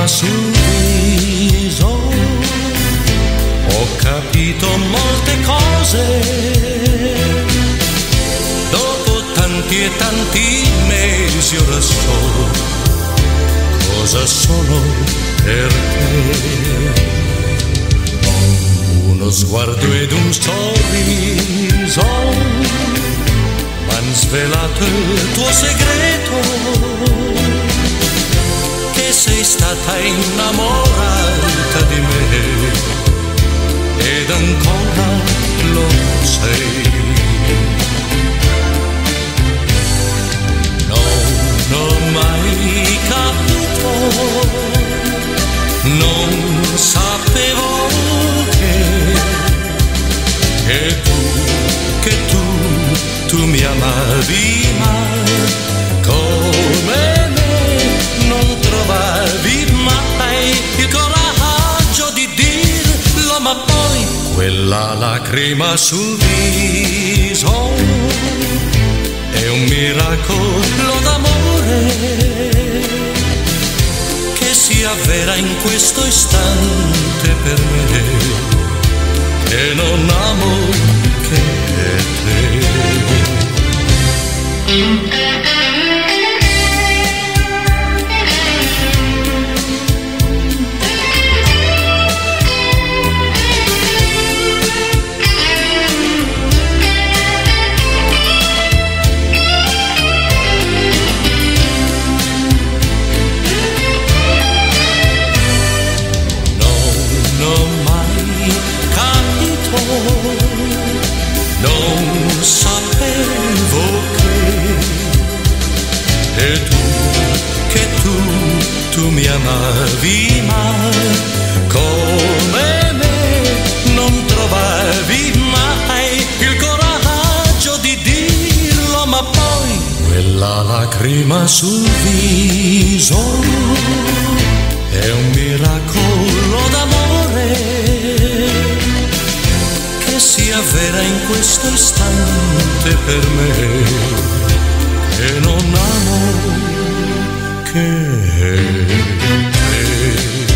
lacrima sul viso, ho capito molte cose, dopo tanti e tanti mesi ora so cosa sono per te. Uno sguardo ed un sorriso m'han svelato il tuo segreto, che sei stata innamorata di me ed ancora lo sei. Non ho mai capito, non sapevo tu mi amavi, ma come me non trovavi mai il coraggio di dirlo, ma poi quella lacrima sul viso è un miracolo d'amore che si avvera in questo istante per me, che non amo che te. Non sapevo che tu mi amavi, ma come me non trovavi mai il coraggio di dirlo, ma poi quella lacrima sul viso è un miracolo d'amore che si avvera in questo istante per me, che non amo che te.